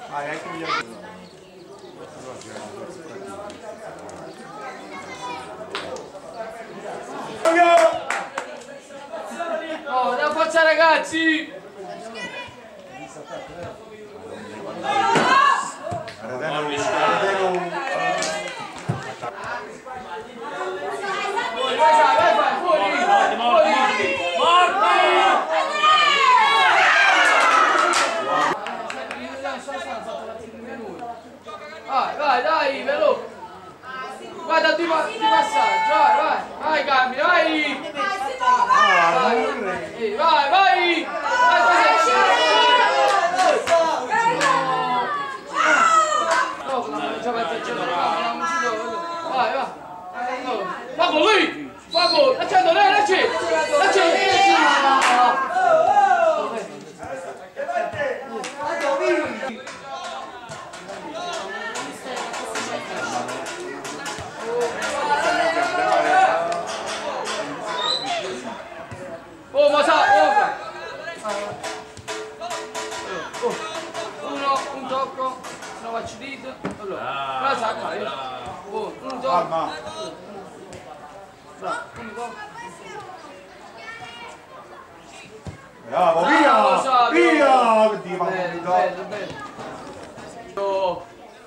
Oh, da forza ragazzi! Vai, dai, veloce! Guarda di passaggio, vai, cambia, vai! Vai! Fago lui! Fago! Lasciando lei, lasci! Oh, ma sa! Un tocco, una faccio dito. Allora, la sacca, un tocco. Bravo, via! Bello.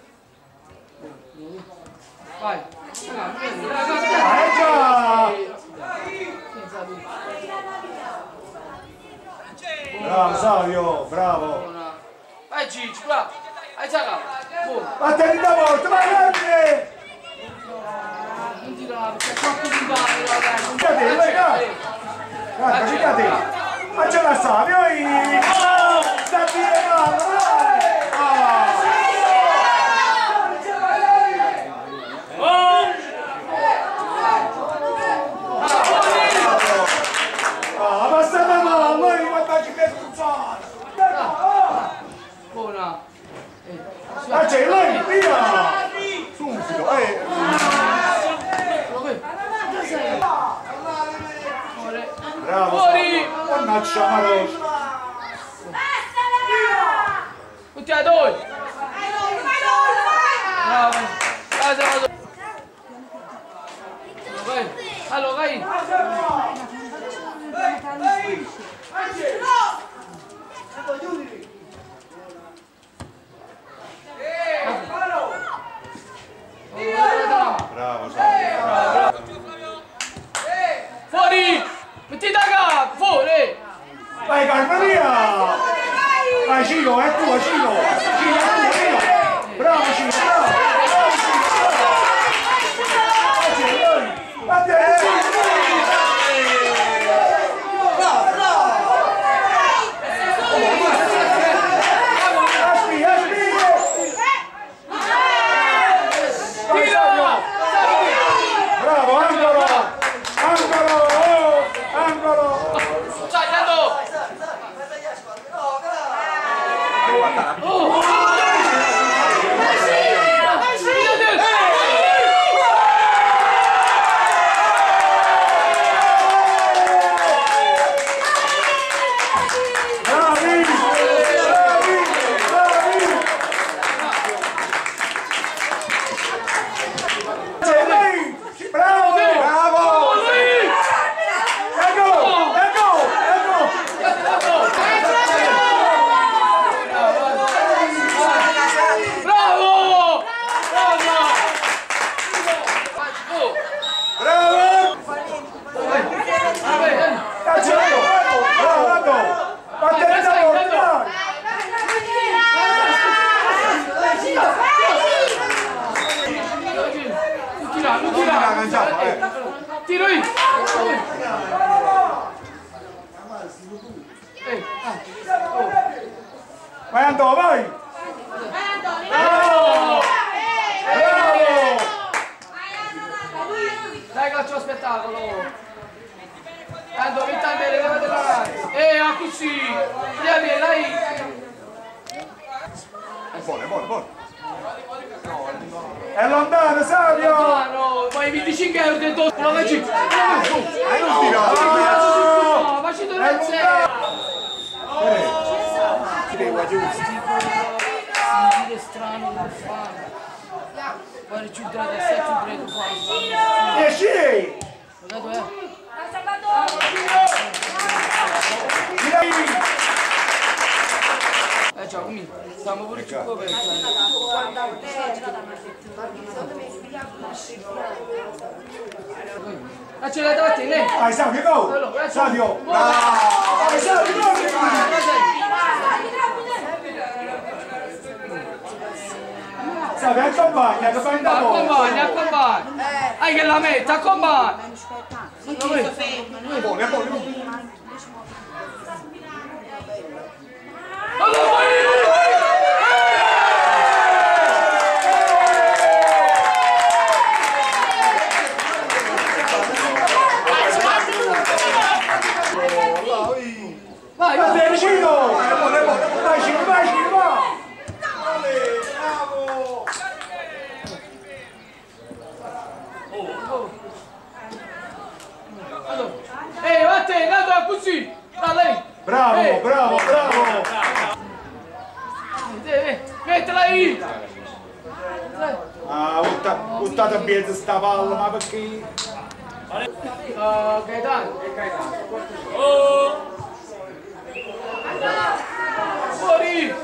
Vai. Bravo Savio, bravo! Vai Cicci, bravo! Vai Zaga! Vattene da volta, vai grande! Non ti dà, perché è troppo di male, vabbè! Guardate, guarda, guardate! Ma c'è la Savio! Sta tirando! Buona! Ma c'è lei, via! Subito, Bravo! Fuori! Mannaggia Maros! Tutti a due! Bravo! Vai! Allora, vai! Bravo Savio! Fuori! Metti da capo! Fuori! Vai Carmelia! Vai Cino, è tua Cino! Cino, è tua! Bravo Cino, bravo! Tiro in! Vai Andò, vai! Bravo! Dai calcio spettacolo! Andò, vitta bene, levate la ragazza! A così! Vieni, dai! Buono! È lontano, Savio! Lontano! Poi 25 euro dentro! No, facci! Non tirare! No, facci due un giro strano che fanno. Guarda giù della testa, giù dietro qua. 10! Guardate, ciao, comincia. Stiamo pure giù coperti. Accelera davanti, lei. Vai, Savio, go! Savio! Vai, Savio, go! Savio, accompagna da poco. Accompagna. Hai che la mette, accompagna. Buone. Allora, vai! Vai, Vai, vicino! Vai, Cino, va! Vattene, guarda così! Da lei! Bravo! Mettila lì! Ah, buttata a piedi sta palla, ma perché? Gaetano! Fuori!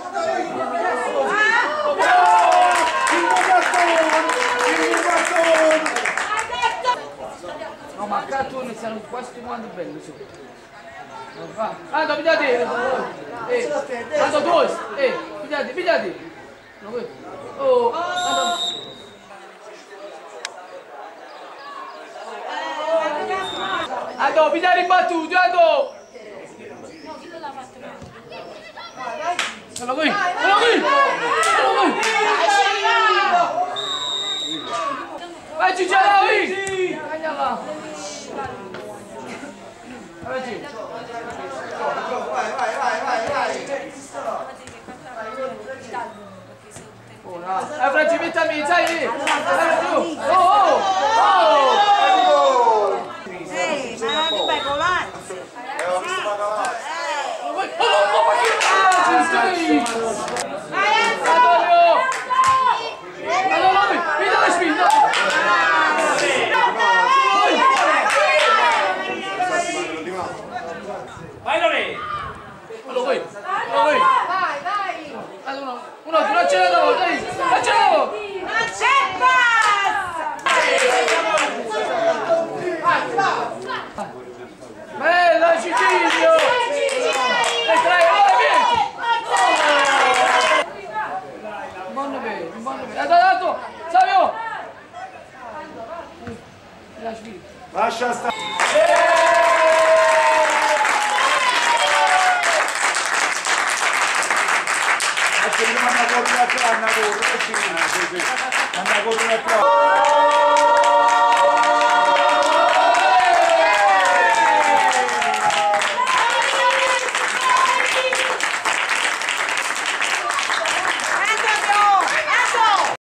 No, ma cartoni stanno quasi quanto bello su. Ando, pigliate! Ando, due! Pigliate! Oh, ando! Ando, pigliare i battuti, ando! Sono qui! Vai Gigiano! Cagliala! Vai Gigi! Franci, mettami, sai! Oh! Ma che vai con l'ansia? Vai Lore! Vai! Uno, accelerato! Dai! Accelerato! Bella Cicilio! Buono bene! Dato! Savio! Lascia stare! Andiamo a correre a